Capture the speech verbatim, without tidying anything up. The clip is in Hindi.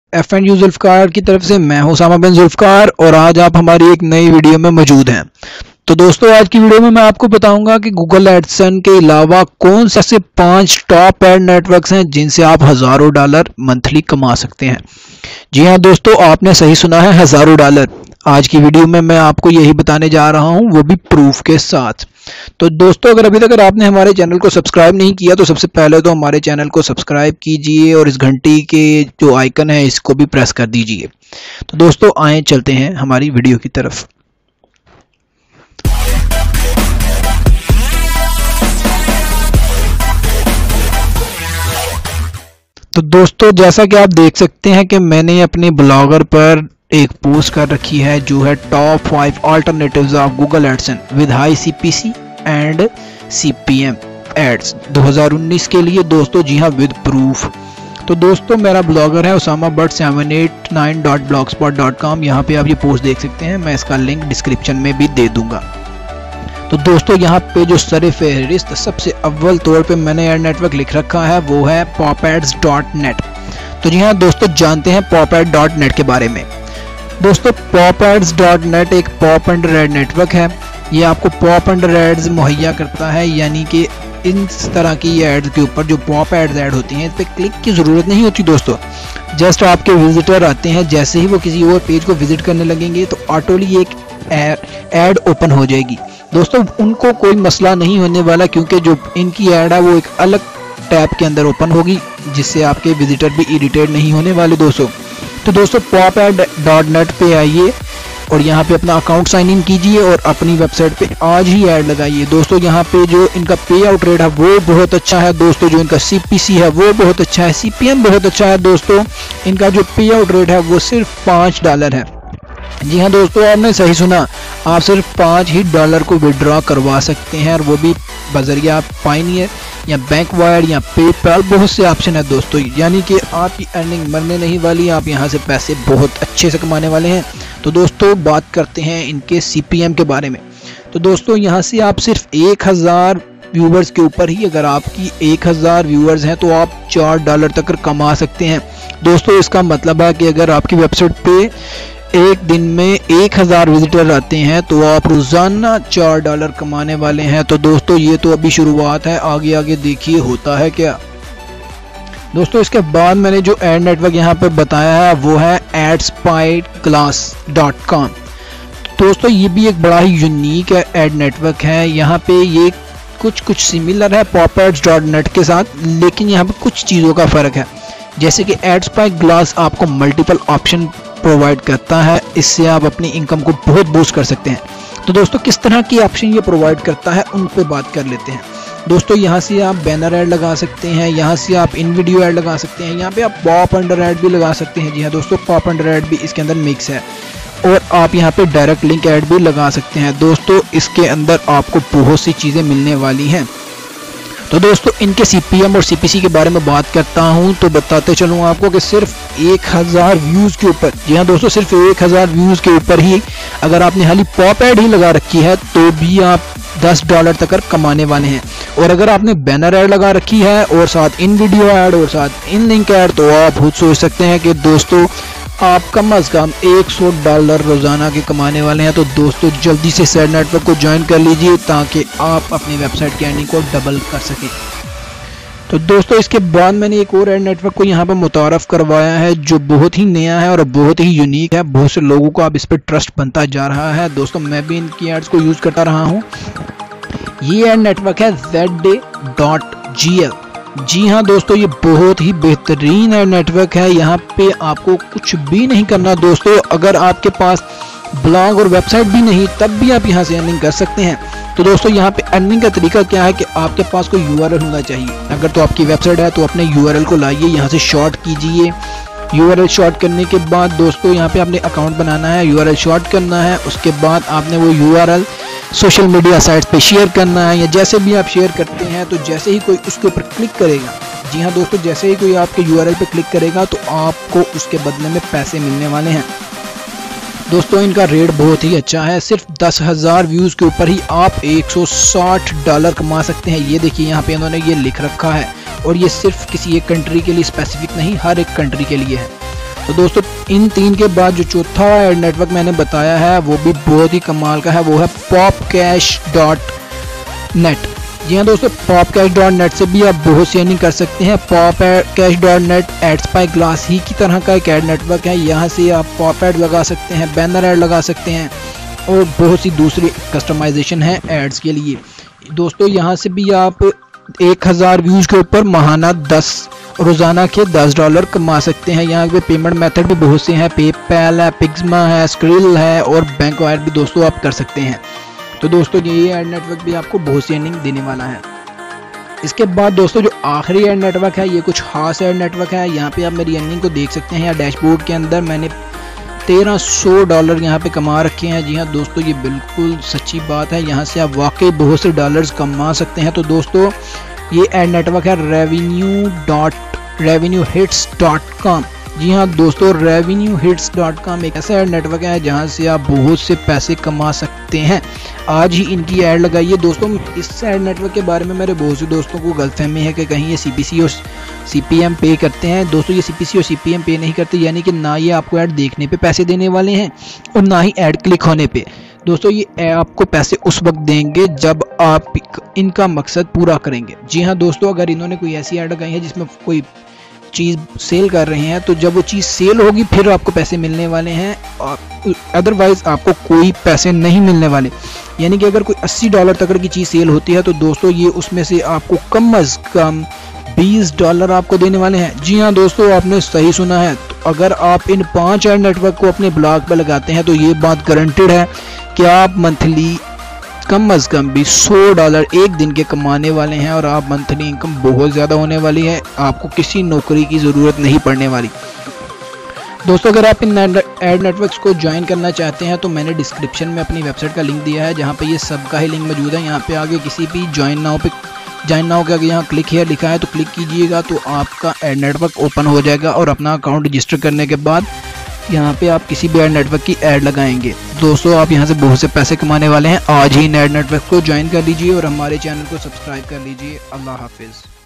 एफ एंड यू जुल्फकार की तरफ से मैं हूं उसामा बिन जुल्फकार और आज आप हमारी एक नई वीडियो में मौजूद हैं। तो दोस्तों आज की वीडियो में मैं आपको बताऊंगा कि गूगल एडसेंस के अलावा कौन से ऐसे पांच टॉप एड नेटवर्क्स हैं जिनसे आप हजारों डॉलर मंथली कमा सकते हैं। जी हाँ दोस्तों, आपने सही सुना है, हजारों डॉलर। आज की वीडियो में मैं आपको यही बताने जा रहा हूं, वो भी प्रूफ के साथ। तो दोस्तों अगर अभी तक अगर आपने हमारे चैनल को सब्सक्राइब नहीं किया तो सबसे पहले तो हमारे चैनल को सब्सक्राइब कीजिए और इस घंटी के जो आइकन है इसको भी प्रेस कर दीजिए। तो दोस्तों आए चलते हैं हमारी वीडियो की तरफ। तो दोस्तों जैसा कि आप देख सकते हैं कि मैंने अपने ब्लॉगर पर एक पोस्ट कर रखी है जो है top five alternatives of Google AdSense with high CPC and CPM ads दो हज़ार उन्नीस के लिए दोस्तों। जी हाँ, विद प्रूफ। तो दोस्तों मेरा ब्लॉगर है Usama Butt seven eight nine dot blogspot dot com. यहाँ पे आप ये पोस्ट देख सकते हैं, मैं इसका लिंक डिस्क्रिप्शन में भी दे दूंगा। तो दोस्तों यहाँ पे जो सर फहरिस्त सबसे अव्वल तौर पे मैंने एड नेटवर्क लिख रखा है वो है पॉपएड्स डॉट नेट। तो जी हाँ दोस्तों, जानते हैं पॉपएड डॉट नेट के बारे में। दोस्तों पॉपएड्स डॉट नेट एक पॉप अंडर एड नेटवर्क है। ये आपको पॉप अंडर एड्स मुहैया करता है, यानी कि इस तरह की एड्स के ऊपर जो पॉप एड्स ऐड होती हैं इस पर क्लिक की ज़रूरत नहीं होती दोस्तों। जस्ट आपके विजिटर आते हैं, जैसे ही वो किसी और पेज को विजिट करने लगेंगे तो ऑटोली एक एड ओपन हो जाएगी। दोस्तों उनको कोई मसला नहीं होने वाला, क्योंकि जो इनकी ऐड है वो एक अलग टैब के अंदर ओपन होगी, जिससे आपके विजिटर भी इरिटेट नहीं होने वाले दोस्तों। तो दोस्तों पॉपएड डॉट नेट पे आइए और यहाँ पे अपना अकाउंट साइन इन कीजिए और अपनी वेबसाइट पे आज ही ऐड लगाइए। दोस्तों यहाँ पे जो इनका पे आउट रेट है वो बहुत अच्छा है दोस्तों, जो इनका सीपीसी है वो बहुत अच्छा है, सीपीएम बहुत अच्छा है दोस्तों। इनका जो पे आउट रेट है वो सिर्फ पाँच डॉलर है। जी हाँ दोस्तों, आपने सही सुना, आप सिर्फ पाँच ही डॉलर को विड्रॉ करवा सकते हैं, और वो भी बजरिया पाइनियर या बैंक वायर या पेपैल, बहुत से ऑप्शन है दोस्तों। यानी कि आपकी अर्निंग मरने नहीं वाली, आप यहाँ से पैसे बहुत अच्छे से कमाने वाले हैं। तो दोस्तों बात करते हैं इनके सीपीएम के बारे में। तो दोस्तों यहाँ से आप सिर्फ एक हज़ार व्यूवर्स के ऊपर ही, अगर आपकी एक हज़ार व्यूवर्स हैं तो आप चार डॉलर तक कमा सकते हैं दोस्तों। इसका मतलब है कि अगर आपकी वेबसाइट पे एक दिन में एक हज़ार विजिटर आते हैं तो आप रोज़ाना चार डॉलर कमाने वाले हैं। तो दोस्तों ये तो अभी शुरुआत है, आगे आगे देखिए होता है क्या। दोस्तों इसके बाद मैंने जो एड नेटवर्क यहाँ पे बताया है वो है एडस्पाई क्लास डॉट कॉम। दोस्तों ये भी एक बड़ा ही यूनिक एड नेटवर्क है। यहाँ पे ये कुछ कुछ सिमिलर है पॉपएड्स डॉट नेट के साथ, लेकिन यहाँ पे कुछ चीज़ों का फ़र्क है। जैसे कि एडस्पाई क्लास आपको मल्टीपल ऑप्शन प्रोवाइड करता है, इससे आप अपनी इनकम को बहुत बूस्ट कर सकते हैं। तो दोस्तों किस तरह की ऑप्शन ये प्रोवाइड करता है उन पे बात कर लेते हैं। दोस्तों यहाँ से आप बैनर ऐड लगा सकते हैं, यहाँ से आप इन वीडियो ऐड लगा सकते हैं, यहाँ पे आप पॉप अंडर ऐड भी लगा सकते हैं। जी हाँ दोस्तों, पॉप अंडर ऐड भी इसके अंदर मिक्स है, और आप यहाँ पे डायरेक्ट लिंक ऐड भी लगा सकते हैं। दोस्तों इसके अंदर आपको बहुत सी चीज़ें मिलने वाली हैं। तो दोस्तों इनके सीपीएम और सीपीसी के बारे में बात करता हूं तो बताते चलूँ आपको कि सिर्फ एक हज़ार व्यूज़ के ऊपर, जी हाँ दोस्तों सिर्फ एक हज़ार व्यूज़ के ऊपर ही अगर आपने खाली पॉप ऐड ही लगा रखी है तो भी आप दस डॉलर तक कमाने वाले हैं। और अगर आपने बैनर ऐड लगा रखी है और साथ इन वीडियो ऐड और साथ इन लिंक ऐड, तो आप खुद सोच सकते हैं कि दोस्तों आप कम अज़ कम सौ डॉलर रोज़ाना के कमाने वाले हैं। तो दोस्तों जल्दी से सेड नेटवर्क को ज्वाइन कर लीजिए ताकि आप अपनी वेबसाइट की अर्निंग को डबल कर सकें। तो दोस्तों इसके बाद मैंने एक और एड नेटवर्क को यहाँ पर मुतारफ़ करवाया है जो बहुत ही नया है और बहुत ही यूनिक है। बहुत से लोगों को अब इस पर ट्रस्ट बनता जा रहा है। दोस्तों मैं भी इनकी एड्स को यूज़ करता रहा हूँ। ये एड नेटवर्क है Z day dot G L. जी हाँ दोस्तों, ये बहुत ही बेहतरीन एड नेटवर्क है। यहाँ पे आपको कुछ भी नहीं करना दोस्तों। अगर आपके पास ब्लॉग और वेबसाइट भी नहीं तब भी आप यहाँ से अर्निंग कर सकते हैं। तो दोस्तों यहाँ पे अर्निंग का तरीका क्या है कि आपके पास कोई यूआरएल होना चाहिए। अगर तो आपकी वेबसाइट है तो अपने यूआरएल को लाइए, यहाँ से शॉर्ट कीजिए। यूआरएल शॉर्ट करने के बाद दोस्तों यहाँ पे आपने अकाउंट बनाना है, यूआरएल शॉर्ट करना है। उसके बाद आपने वो यूआरएल सोशल मीडिया साइट्स पे शेयर करना है, या जैसे भी आप शेयर करते हैं तो जैसे ही कोई उसके ऊपर क्लिक करेगा, जी हाँ दोस्तों जैसे ही कोई आपके यूआरएल पे क्लिक करेगा तो आपको उसके बदले में पैसे मिलने वाले हैं। दोस्तों इनका रेट बहुत ही अच्छा है, सिर्फ दस हज़ार व्यूज़ के ऊपर ही आप एक सौ साठ डॉलर कमा सकते हैं। ये देखिए यहाँ पे इन्होंने ये लिख रखा है, और ये सिर्फ किसी एक कंट्री के लिए स्पेसिफिक नहीं, हर एक कंट्री के लिए है। तो दोस्तों इन तीन के बाद जो चौथा एड नेटवर्क मैंने बताया है वो भी बहुत ही कमाल का है, वो है पॉप कैश डॉट नेट। जी हाँ दोस्तों, पॉप कैश डॉट नेट से भी आप बहुत सी अर्निंग कर सकते हैं। PopCash dot net AdSpyglass ही की तरह का एक एड नेटवर्क है। यहाँ से आप पॉप एड लगा सकते हैं, बैनर एड लगा सकते हैं और बहुत सी दूसरी कस्टमाइजेशन है एड्स के लिए। दोस्तों यहाँ से भी आप एक हज़ार व्यूज़ के ऊपर महाना दस रोज़ाना के दस डॉलर कमा सकते हैं। यहाँ पे पेमेंट मेथड भी बहुत से हैं, पेपैल है, पिग्मा है, स्क्रिल है और बैंक वायर भी दोस्तों आप कर सकते हैं। तो दोस्तों ये एड नेटवर्क भी आपको बहुत सी अर्निंग देने वाला है। इसके बाद दोस्तों जो आखिरी एड नेटवर्क है ये कुछ खास एड नेटवर्क है। यहाँ पे आप मेरी अर्निंग को देख सकते हैं। यहाँ डैशबोर्ड के अंदर मैंने तेरह सौ डॉलर यहाँ पे कमा रखे हैं। जी हाँ दोस्तों, ये बिल्कुल सच्ची बात है, यहाँ से आप वाकई बहुत से डॉलर्स कमा सकते हैं। तो दोस्तों ये एड नेटवर्क है revenue dot RevenueHits dot com. जी हाँ दोस्तों, रेवेन्यू हिट्स डॉट कॉम एक ऐसा एड नेटवर्क है जहाँ से आप बहुत से पैसे कमा सकते हैं। आज ही इनकी ऐड लगाइए। दोस्तों इस एड नेटवर्क के बारे में मेरे बहुत से दोस्तों को गलतफहमी है कि कहीं ये सीपीसी और सीपीएम पे करते हैं। दोस्तों ये सीपीसी और सीपीएम पे नहीं करते, यानी कि ना ये आपको ऐड देखने पे पैसे देने वाले हैं और ना ही ऐड क्लिक होने पे। दोस्तों ये आपको पैसे उस वक्त देंगे जब आप इनका मकसद पूरा करेंगे। जी हाँ दोस्तों, अगर इन्होंने कोई ऐसी ऐड लगाई है जिसमें कोई चीज़ सेल कर रहे हैं तो जब वो चीज़ सेल होगी फिर आपको पैसे मिलने वाले हैं, और अदरवाइज़ आपको कोई पैसे नहीं मिलने वाले। यानी कि अगर कोई अस्सी डॉलर तक की चीज़ सेल होती है तो दोस्तों ये उसमें से आपको कम अज़ कम बीस डॉलर आपको देने वाले हैं। जी हाँ दोस्तों, आपने सही सुना है। तो अगर आप इन पांच एड नेटवर्क को अपने ब्लॉग पर लगाते हैं तो ये बात गारंटेड है कि आप मंथली कम अज़ कम भी सौ डॉलर एक दिन के कमाने वाले हैं और आप मंथली इनकम बहुत ज़्यादा होने वाली है। आपको किसी नौकरी की ज़रूरत नहीं पड़ने वाली। दोस्तों अगर आप इन एड नेटवर्क्स को ज्वाइन करना चाहते हैं तो मैंने डिस्क्रिप्शन में अपनी वेबसाइट का लिंक दिया है, जहाँ पे ये सब का ही लिंक मौजूद है। यहाँ पे आगे किसी भी ज्वाइन नाउ पे ज्वाइन नाउ के आगे यहाँ क्लिक हियर लिखा है तो क्लिक कीजिएगा तो आपका एड नेटवर्क ओपन हो जाएगा और अपना अकाउंट रजिस्टर करने के बाद यहाँ पे आप किसी भी एड नेटवर्क की ऐड लगाएंगे। दोस्तों आप यहाँ से बहुत से पैसे कमाने वाले हैं। आज ही इन एड नेटवर्क को ज्वाइन कर लीजिए और हमारे चैनल को सब्सक्राइब कर लीजिए। अल्लाह हाफिज़।